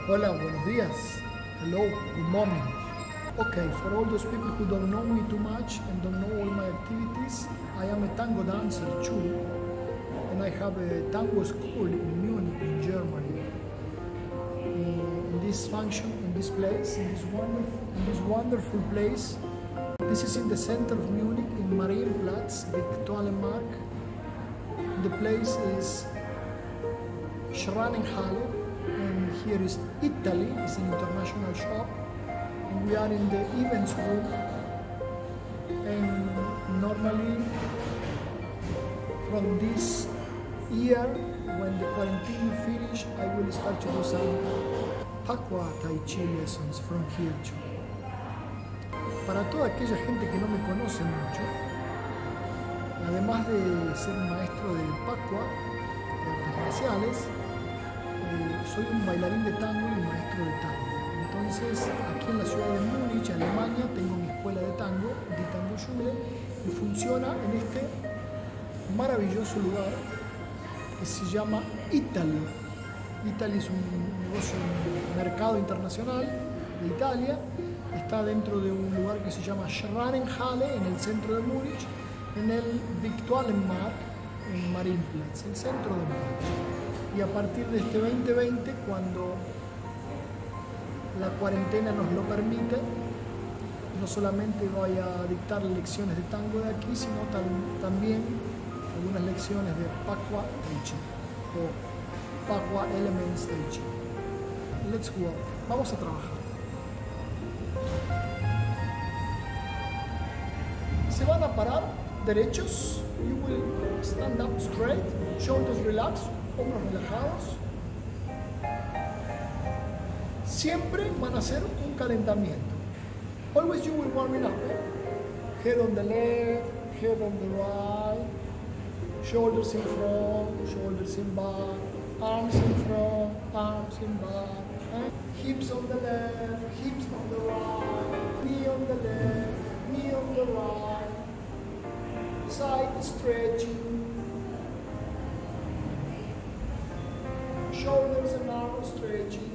Hola, buenos días. Hello, good morning. Okay, for all those people who don't know me too much and don't know all my activities, I am a tango dancer too, and I have a tango school in Munich, in Germany. In this function, in this place, in this wonderful place. This is in the center of Munich, in Marienplatz, Viktualenmarkt. The place is Schranenhalle. And here is Italy, it's an international shop, and we are in the events room. And normally from this year, when the quarantine finish, I will start to do some Pacua Tai Chi lessons from here too. Para toda aquella gente que no me conoce mucho, además de ser maestro de Pacua, de artes marciales, soy un bailarín de tango y maestro de tango. Entonces, aquí en la ciudad de Múnich, Alemania, tengo mi escuela de tango, Die Tango Schule, y funciona en este maravilloso lugar que se llama Italy. Italy es un negocio, un mercado internacional de Italia. Está dentro de un lugar que se llama Schranenhalle, en el centro de Múnich, en el Viktualenmarkt, en Marienplatz, el centro de Múnich. Y a partir de este 2020, cuando la cuarentena nos lo permite, no solamente voy a dictar lecciones de tango de aquí, sino también algunas lecciones de Pacua Tai Chi o Pacua Elements Tai Chi. Let's work. Vamos a trabajar. Se van a parar derechos. You will stand up straight, shoulders relaxed, hombros relajados. Siempre van a hacer un calentamiento. Always you will warming up. Head on the left, head on the right, shoulders in front, shoulders in back, arms in front, arms in back. Hips on the left, hips on the right, knee on the left, knee on the right, side stretching. Shoulders and arms stretching.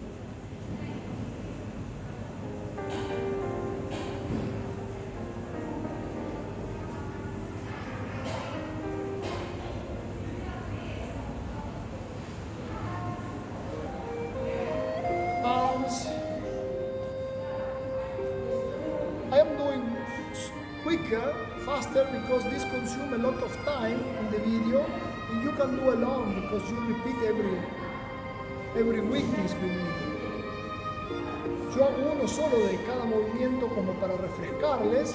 Arms. I am doing quicker, faster, because this consumes a lot of time in the video. And you can do alone because you repeat every week this with me. Yo hago uno solo de cada movimiento como para refrescarles,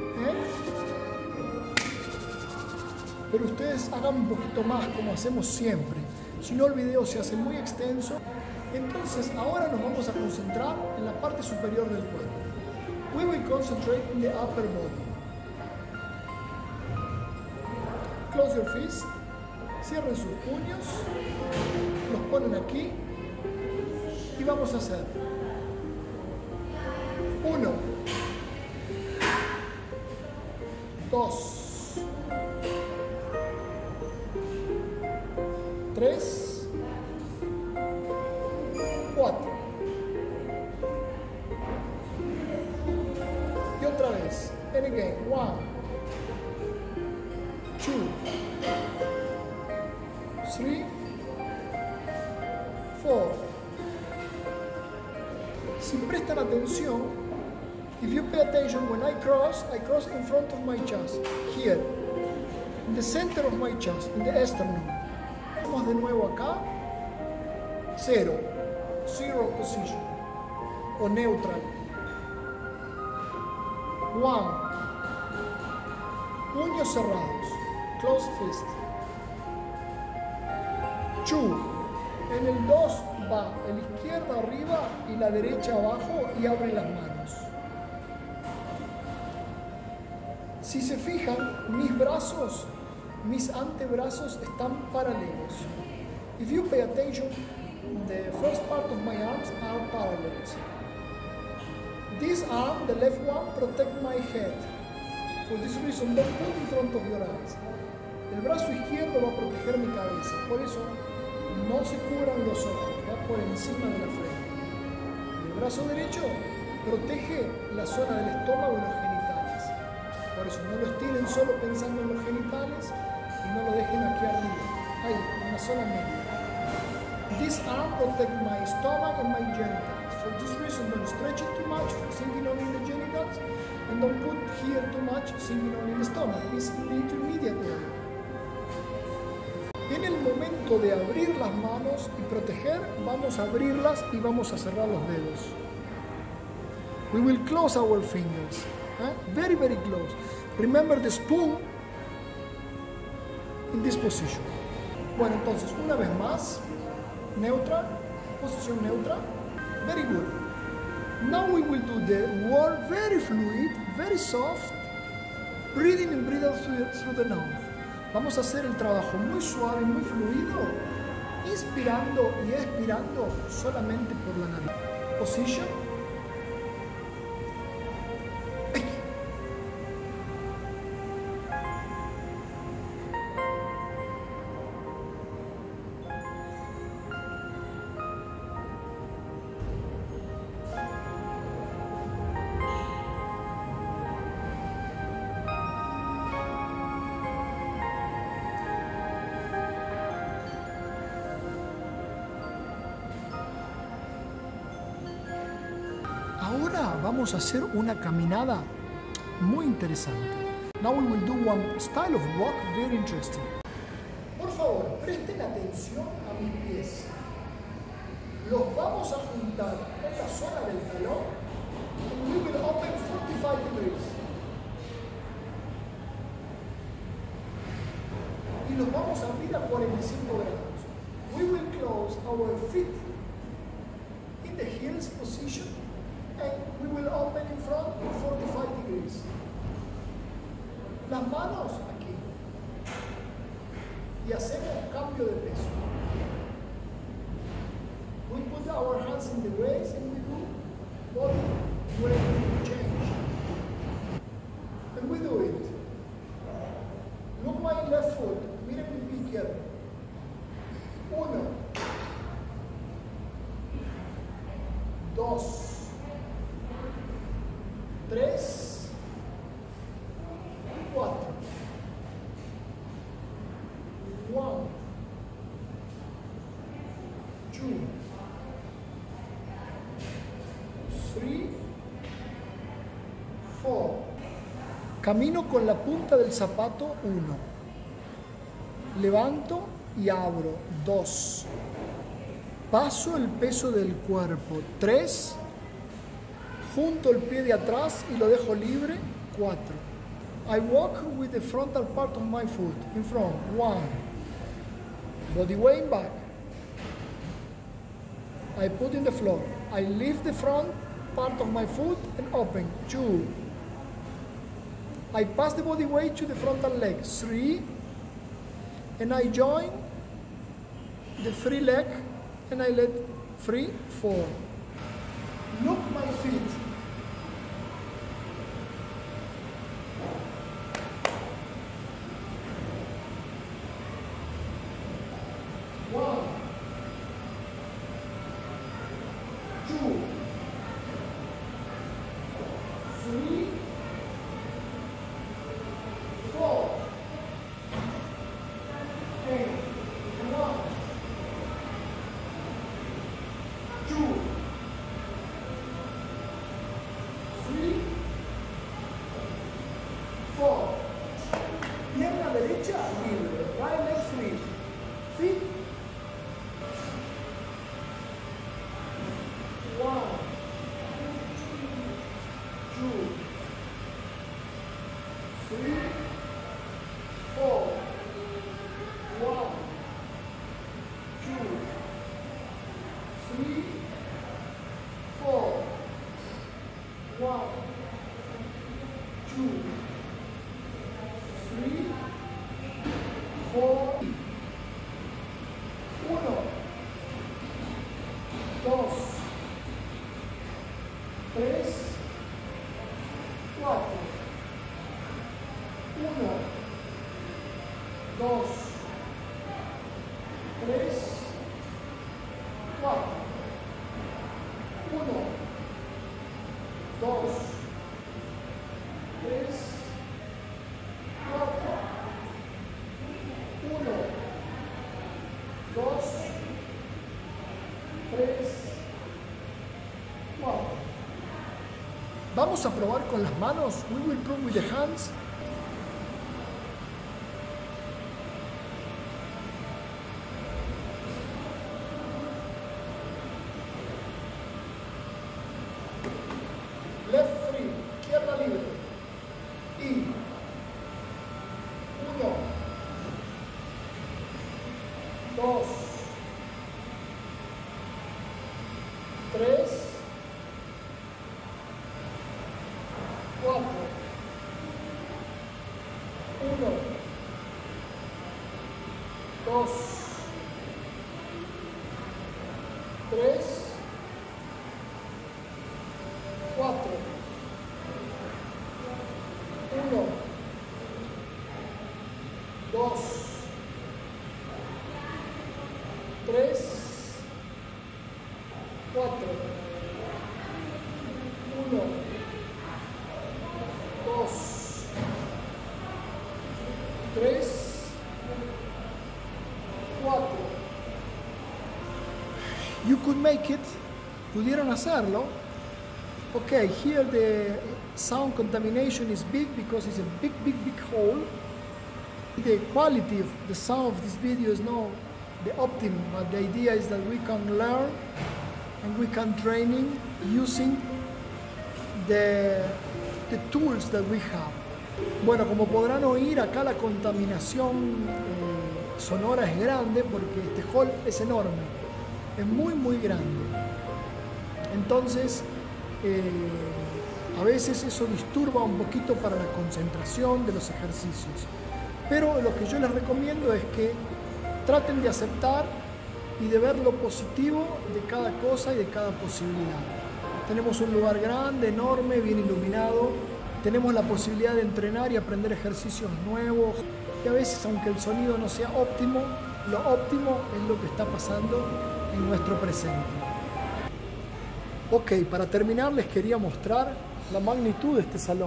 pero ustedes hagan un poquito más como hacemos siempre. Si no, el video se hace muy extenso. Entonces ahora nos vamos a concentrar en la parte superior del cuerpo. We will concentrate in the upper body. Close your fists. Cierren sus puños, los ponen aquí y vamos a hacer 1, 2, 3, 4 y otra vez. And again, 1, 2, 3, 4. Si prestan atención, if you pay attention, when I cross in front of my chest, here, in the center of my chest, in the sternum. Vamos de nuevo acá, 0, zero position, o neutral. 1, puños cerrados, close fist. 2, en el 2 va el izquierdo arriba y la derecha abajo y abre las manos. Si se fijan, mis brazos, mis antebrazos están paralelos. If you pay attention, the first part of my arms are parallel. This arm, the left one, protects my head. For this reason, don't put in front of your eyes. El brazo izquierdo va a proteger mi cabeza, por eso no se cubran los ojos, va por encima de la frente. El brazo derecho protege la zona del estómago y los genitales. Por eso no lo estiren solo pensando en los genitales y no lo dejen aquí arriba. Ahí, en la zona media. This arm protects my stomach and my genitals. For this reason, don't stretch it too much, sinking only in the genitals, and don't put here too much, sinking only in the stomach. It's in the intermediate area. En el momento de abrir las manos y proteger, vamos a abrirlas y vamos a cerrar los dedos. We will close our fingers. Very, very close. Remember the spoon in this position. Bueno, entonces, una vez más, neutral, posición neutra. Very good. Now we will do the word very fluid, very soft, breathing and breathe out through the nose. Vamos a hacer el trabajo muy suave, muy fluido, inspirando y expirando solamente por la nariz. Position. Ahora vamos a hacer una caminada muy interesante. Now we will do one style of walk very interesting. Por favor, presten atención a mis pies. Los vamos a juntar en la zona del talón. And we will open 45 degrees. Y los vamos a abrir a 45 grados. We will close our feet in the heels position. And we will open in front in 45 degrees. Las manos aquí. Y hacemos cambio de peso. We put our hands in the waist and we do body weight change. And we do it. Look my left foot. Miren mi pie izquierdo. 1, 2, 3, 4. 1, 2, 3, 4. Camino con la punta del zapato 1. Levanto y abro 2. Paso el peso del cuerpo 3. Junto el pie de atrás y lo dejo libre 4. I walk with the frontal part of my foot in front 1. Body weight back. I put in the floor. I lift the front part of my foot and open 2. I pass the body weight to the frontal leg 3. And I join the free leg and I let free 4. Look my feet. One, 2, 3, 4. And 1, 2, 3, 4. Vamos a probar con las manos. We will prove with the hands. Left free, izquierda libre. Y 1, 2, 3, 4, 1, 2, 3, 4, 1, 2, 3, 4, 1, 2, 3, 4. You could make it. Pudieron hacerlo. Okay, here the sound contamination is big because it's a big hole. The quality of the sound of this video is not the optimum, but the idea is that we can learn and we can training using the tools that we have. Bueno, como podrán oír, acá la contaminación sonora es grande porque este hall es enorme, es muy grande. Entonces, a veces eso disturba un poquito para la concentración de los ejercicios. Pero lo que yo les recomiendo es que traten de aceptar y de ver lo positivo de cada cosa y de cada posibilidad. Tenemos un lugar grande, enorme, bien iluminado. Tenemos la posibilidad de entrenar y aprender ejercicios nuevos. Y a veces, aunque el sonido no sea óptimo, lo óptimo es lo que está pasando en nuestro presente. Ok, para terminar les quería mostrar la magnitud de este salón.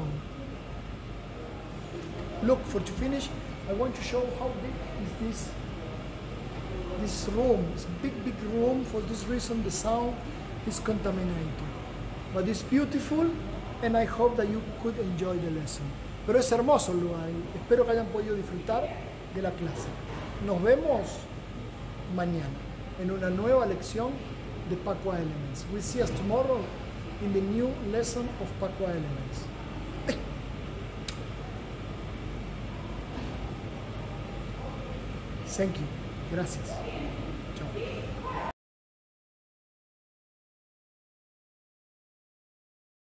Look, to finish, I want to show how big is this room. It's a big room. For this reason the sound is contaminated. But it's beautiful and I hope that you could enjoy the lesson. Pero es hermoso el lugar y espero que hayan podido disfrutar de la clase. Nos vemos mañana en una nueva lección de Pacua Elements. We'll see us tomorrow in the new lesson of Pacua Elements. Thank you. Gracias. Chao.